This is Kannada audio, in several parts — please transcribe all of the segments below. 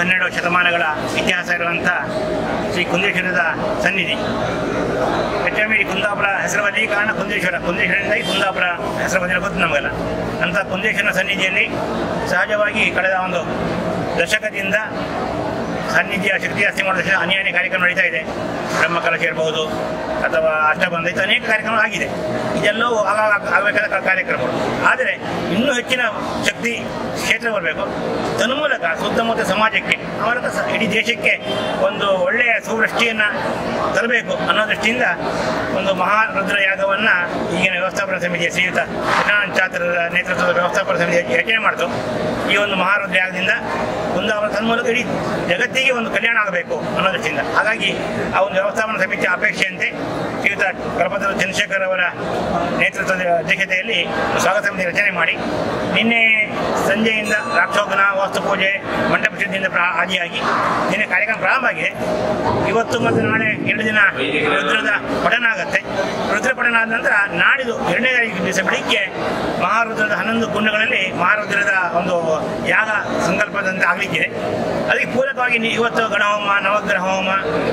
10-12 ಶತಮಾನಗಳ ಇತಿಹಾಸ ಇರುವಂಥ ಶ್ರೀ ಕುಂದೇಶ್ವರದ ಸನ್ನಿಧಿ. ಹೆಚ್ಚಾಗಿ ಕುಂದಾಪುರ ಹೆಸರು ಬಂದ ಕಾರಣ ಕುಂದೇಶ್ವರದಿಂದಾಗಿ ಕುಂದಾಪುರ ಹೆಸರು ಬಂದಿರೋ ಗೊತ್ತು ನಮಗೆಲ್ಲ. ಅಂಥ ಕುಂದೇಶ್ವರನ ಸನ್ನಿಧಿಯಲ್ಲಿ ಸಹಜವಾಗಿ ಕಳೆದ ಒಂದು ದಶಕದಿಂದ ಸನ್ನಿಧಿಯ ಶಕ್ತಿ ಆಸ್ತಿ ಮಾಡಿದ ಅನ್ಯಾನ್ಯ ಕಾರ್ಯಕ್ರಮ ನಡೀತಾ ಇದೆ. ಬ್ರಹ್ಮಕಲಶ ಇರಬಹುದು ಅಥವಾ ಅಷ್ಟಬಂಧ ಇತ್ತು, ಅನೇಕ ಕಾರ್ಯಕ್ರಮ ಆಗಿದೆ. ಇದೆಲ್ಲವೂ ಆಗಬೇಕಾದ ಕಾರ್ಯಕ್ರಮಗಳು. ಆದರೆ ಇನ್ನೂ ಹೆಚ್ಚಿನ ಶಕ್ತಿ ಕ್ಷೇತ್ರ ಬರಬೇಕು. ತನ್ಮೂಲಕ ಸುತ್ತಮುತ್ತ ಸಮಾಜಕ್ಕೆ ಅವರ ಇಡೀ ದೇಶಕ್ಕೆ ಒಂದು ಒಳ್ಳೆಯ ಸುವೃಷ್ಟಿಯನ್ನು ತರಬೇಕು ಅನ್ನೋ ದೃಷ್ಟಿಯಿಂದ ಒಂದು ಮಹಾರುದ್ರ ಯಾಗವನ್ನು ಈಗಿನ ವ್ಯವಸ್ಥಾಪನಾ ಸಮಿತಿಯ ಶ್ರೀಯುತ ಚಾತ್ರರ ನೇತೃತ್ವದ ವ್ಯವಸ್ಥಾಪನಾ ಸಮಿತಿ ಯೋಚನೆ ಮಾಡಿತು. ಈ ಒಂದು ಮಹಾರುದ್ರ ಯಾಗದಿಂದ ಕುಂದಾಪುರ ತನ್ಮೂಲಕ ಇಡೀ ಜಗತ್ತಿಗೆ ಒಂದು ಕಲ್ಯಾಣ ಆಗಬೇಕು ಅನ್ನೋ ದೃಷ್ಟಿಯಿಂದ. ಹಾಗಾಗಿ ಆ ಒಂದು ವ್ಯವಸ್ಥಾಪನಾ ಸಮಿತಿಯ ಅಪೇಕ್ಷೆಯಂತೆ ಶ್ರೀಯುತ ಕಲ್ಪತರು ಚಂದ್ರಶೇಖರ್ ಅವರ ನೇತೃತ್ವದ ಅಧ್ಯಕ್ಷತೆಯಲ್ಲಿ ಸ್ವಾಗತ ಸಮಿತಿ ರಚನೆ ಮಾಡಿ ನಿನ್ನೆ ಸಂಜೆಯಿಂದ ರಾಕ್ಷೋಗನ ವಾಸ್ತುಪೂಜೆ ಮಂಟಪ ಶುದ್ಧಿಯಿಂದ ಆದಿಯಾಗಿ ನಿನ್ನೆ ಕಾರ್ಯಕ್ರಮ ಪ್ರಾರಂಭ ಆಗಿದೆ. ಇವತ್ತು ಮತ್ತು ನಾಳೆ 2 ದಿನ ರುದ್ರದ ಪಠಣ ಆಗುತ್ತೆ. ರುದ್ರ ಪಠಣ ಆದ ನಂತರ ನಾಡಿದ್ದು 2ನೇ ದಿವಸ ಬೆಳಿಗ್ಗೆ ಮಹಾರುದ್ರದ 11 ಕುಂಡಗಳಲ್ಲಿ ಮಹಾರುದ್ರದ ಒಂದು ಯಾಗ ಸಂಕಲ್ಪದಂತೆ ಆಗಲಿಕ್ಕಿದೆ. ಅದಕ್ಕೆ ಪೂರಕವಾಗಿ ಇವತ್ತು ಗಣಹೋಮ, ನವಗ್ರಹ ಹೋಮ,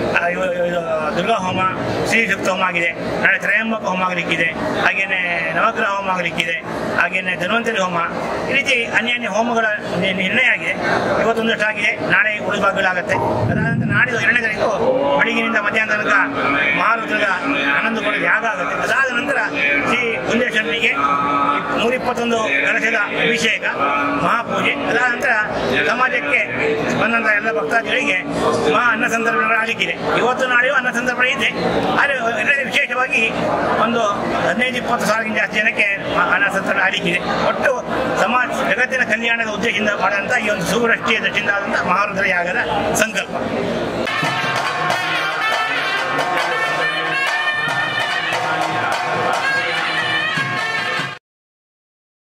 ದುರ್ಗಾ ಹೋಮ, ಶ್ರೀ ಸೂಕ್ತ ಹೋಮ ಆಗಿದೆ. ನಾಳೆ ತ್ರಯಂಬಕ ಹೋಮ ಆಗಲಿಕ್ಕಿದೆ. ಹಾಗೇನೆ ನವಗ್ರಹ ಹೋಮ ಆಗಲಿಕ್ಕಿದೆ. ಹಾಗೇನೆ ಧನ್ವಂತರಿ ಹೋಮ. ಈ ರೀತಿ ಅನ್ಯಾನ್ಯ ಹೋಮಗಳ ನಿರ್ಣಯ ಆಗಿದೆ. ಇವತ್ತೊಂದಷ್ಟು ಆಗಿದೆ, ನಾಳೆ ಉಳಿದ ಭಾಗಗಳಾಗುತ್ತೆ. ಅದಾದ ನಂತರ ನಾಡಿದ್ದು 2ನೇ ತಾರೀಕು ಬೆಳಗಿನಿಂದ ಮಧ್ಯಾಹ್ನ ತನಕ ಮಹಾರುದ್ರದ 11 ಕೂಡ ಯಾಗ ಆಗುತ್ತೆ. ಅದಾದ ನಂತರ ಶ್ರೀ ಕುಂದೇಶ್ವರನಿಗೆ 121 ಕಲಶದ ಅಭಿಷೇಕ ಮಹಾಪೂಜೆ. ಅದಾದ ನಂತರ ಸಮಾಜಕ್ಕೆ ಬಂದಂಥ ಎಲ್ಲ ಭಕ್ತಾದಿಗಳಿಗೆ ಮಹಾ ಅನ್ನ ಸಂದರ್ಭಗಳು ಆಗಲಿಕ್ಕಿದೆ. ಇವತ್ತು ನಾಳೆಯೂ ಅನ್ನ ಸಂದರ್ಭ ಇದೆ. ಆದರೆ ವಿಶೇಷವಾಗಿ ಒಂದು 15-20 ಸಾವಿರಕ್ಕಿಂತ ಜಾಸ್ತಿ ಜನಕ್ಕೆ ಅನ್ನ ಸಂದರ್ಭ ಆಗಲಿಕ್ಕಿದೆ. ಒಟ್ಟು ಜಗತ್ತಿನ ಕಲ್ಯಾಣದ ಉದ್ದೇಶದಿಂದ ಮಾಡಿದಂಥ ಈ ಒಂದು ಸುವೃಷ್ಟಿಯ ದೃಷ್ಟಿಯಿಂದ ಆದಂಥ ಮಹಾರುದ್ರ ಯಾಗದ ಸಂಕಲ್ಪ.